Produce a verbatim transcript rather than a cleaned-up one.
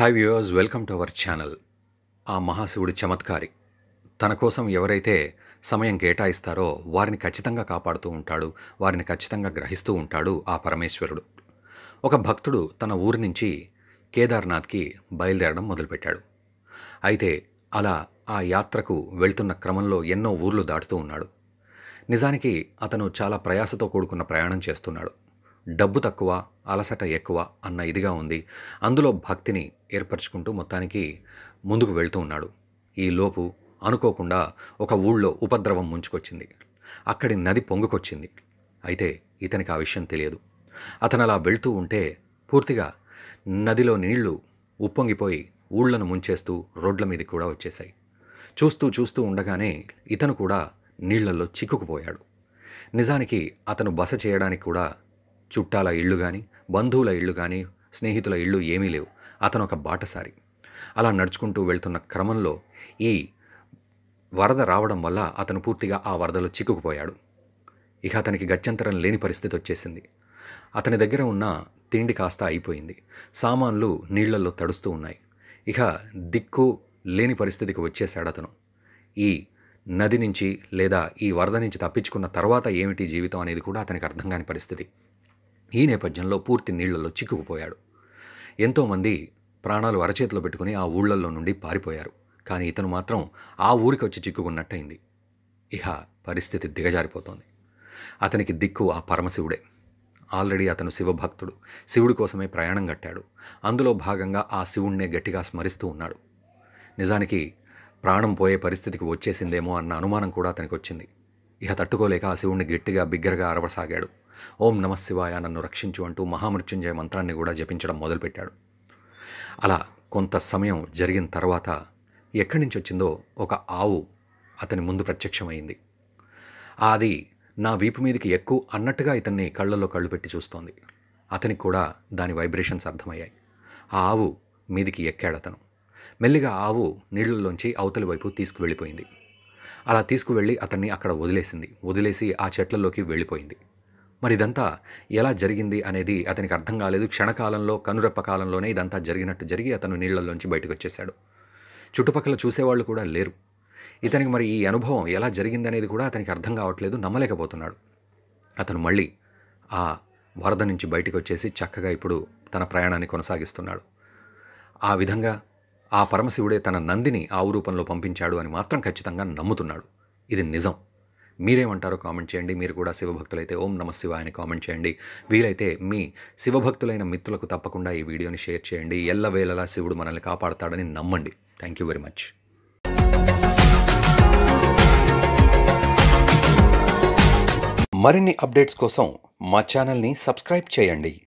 Hi viewers, welcome to our channel. ఆ మహాశివుడి చమత్కారి. తన కోసం ఎవరైతే సమయం కేటాయిస్తారో వారిని ఖచ్చితంగా కాపాడుతూ ఉంటాడు, వారిని ఖచ్చితంగా గ్రహిస్తూ ఉంటాడు ఆ పరమేశ్వరుడు. ఒక భక్తుడు తన ఊరి నుంచి కేదార్నాథ్కి బయలుదేరడం మొదలుపెట్టాడు. అయితే అలా ఆ యాత్రకు వెళ్తున్న క్రమంలో ఎన్నో ఊర్లు దాటుతూ ఉన్నాడు. నిజానికి అతను చాలా ప్రయాసతో కూడుకున్న ప్రయాణం చేస్తున్నాడు. డబ్బు తక్కువ, అలసట ఎక్కువ అన్న ఇదిగా ఉంది. అందులో భక్తిని ఏర్పరచుకుంటూ మొత్తానికి ముందుకు వెళ్తూ ఉన్నాడు. ఈలోపు అనుకోకుండా ఒక ఊళ్ళో ఉపద్రవం ముంచుకొచ్చింది. అక్కడి నది పొంగుకొచ్చింది. అయితే ఇతనికి ఆ విషయం తెలియదు. అతను అలా వెళ్తూ ఉంటే పూర్తిగా నదిలో నీళ్లు ఉప్పొంగిపోయి ఊళ్ళను ముంచేస్తూ రోడ్ల మీద కూడా వచ్చేశాయి. చూస్తూ చూస్తూ ఉండగానే ఇతను కూడా నీళ్లలో చిక్కుకుపోయాడు. నిజానికి అతను బస చేయడానికి కూడా చుట్టాల ఇళ్ళు కానీ, బంధువుల ఇళ్ళు కానీ, స్నేహితుల ఇళ్ళు ఏమీ లేవు. అతను ఒక బాటసారి. అలా నడుచుకుంటూ వెళ్తున్న క్రమంలో ఈ వరద రావడం వల్ల అతను పూర్తిగా ఆ వరదలో చిక్కుకుపోయాడు. ఇక అతనికి గత్యంతరం లేని పరిస్థితి వచ్చేసింది. అతని దగ్గర ఉన్న తిండి కాస్త అయిపోయింది. సామాన్లు నీళ్లలో తడుస్తూ ఉన్నాయి. ఇక దిక్కు లేని పరిస్థితికి వచ్చేశాడు అతను. ఈ నది నుంచి లేదా ఈ వరద నుంచి తప్పించుకున్న తర్వాత ఏమిటి జీవితం అనేది కూడా అతనికి అర్థం కాని పరిస్థితి. ఈ నేపథ్యంలో పూర్తి నీళ్లలో చిక్కుకుపోయాడు. ఎంతోమంది ప్రాణాలు అరచేతిలో పెట్టుకుని ఆ ఊళ్ళల్లో నుండి పారిపోయారు. కానీ ఇతను మాత్రం ఆ ఊరికి వచ్చి చిక్కుకున్నట్టయింది. ఇహ పరిస్థితి దిగజారిపోతోంది. అతనికి దిక్కు ఆ పరమశివుడే. ఆల్రెడీ అతను శివభక్తుడు. శివుడి కోసమే ప్రయాణం కట్టాడు. అందులో భాగంగా ఆ శివుణ్ణే గట్టిగా స్మరిస్తూ ఉన్నాడు. నిజానికి ప్రాణం పోయే పరిస్థితికి వచ్చేసిందేమో అన్న అనుమానం కూడా అతనికి వచ్చింది. ఇహ తట్టుకోలేక ఆ శివుణ్ణి గట్టిగా బిగ్గరగా అరవసాగాడు. ఓం నమ శివాయ, నన్ను రక్షించు అంటూ మహామృత్యుంజయ మంత్రాన్ని కూడా జపించడం మొదలుపెట్టాడు. అలా కొంత సమయం జరిగిన తర్వాత ఎక్కడి నుంచి వచ్చిందో ఒక ఆవు అతని ముందు ప్రత్యక్షమైంది. అది నా వీపు మీదకి ఎక్కువ అన్నట్టుగా ఇతన్ని కళ్ళల్లో కళ్ళు పెట్టి చూస్తోంది. అతనికి కూడా దాని వైబ్రేషన్స్ అర్థమయ్యాయి. ఆ ఆవు మీదికి ఎక్కాడు అతను. మెల్లిగా ఆవు నీళ్ళల్లోంచి అవతలి వైపు తీసుకువెళ్ళిపోయింది. అలా తీసుకువెళ్ళి అతన్ని అక్కడ వదిలేసింది. వదిలేసి ఆ చెట్లలోకి వెళ్ళిపోయింది. మరి ఇదంతా ఎలా జరిగింది అనేది అతనికి అర్థం కాలేదు. క్షణకాలంలో, కనురెప్ప కాలంలోనే ఇదంతా జరిగినట్టు జరిగి అతను నీళ్లలోంచి బయటకు వచ్చేశాడు. చుట్టుపక్కల చూసేవాళ్ళు కూడా లేరు. ఇతనికి మరి ఈ అనుభవం ఎలా జరిగింది అనేది కూడా అతనికి అర్థం కావట్లేదు, నమ్మలేకపోతున్నాడు. అతను మళ్ళీ ఆ వరద నుంచి బయటకు వచ్చేసి చక్కగా ఇప్పుడు తన ప్రయాణాన్ని కొనసాగిస్తున్నాడు. ఆ విధంగా ఆ పరమశివుడే తన నందిని ఆవు రూపంలో పంపించాడు అని మాత్రం ఖచ్చితంగా నమ్ముతున్నాడు. ఇది నిజం. మీరేమంటారో కామెంట్ చేయండి. మీరు కూడా శివభక్తులైతే ఓం నమ శివాయ అని కామెంట్ చేయండి. వీలైతే మీ శివభక్తులైన మిత్రులకు తప్పకుండా ఈ వీడియోని షేర్ చేయండి. ఎల్లవేళలా శివుడు మనల్ని కాపాడతాడని నమ్మండి. Thank you very much. మరిన్ని అప్డేట్స్ కోసం మా ఛానల్ని సబ్స్క్రైబ్ చేయండి.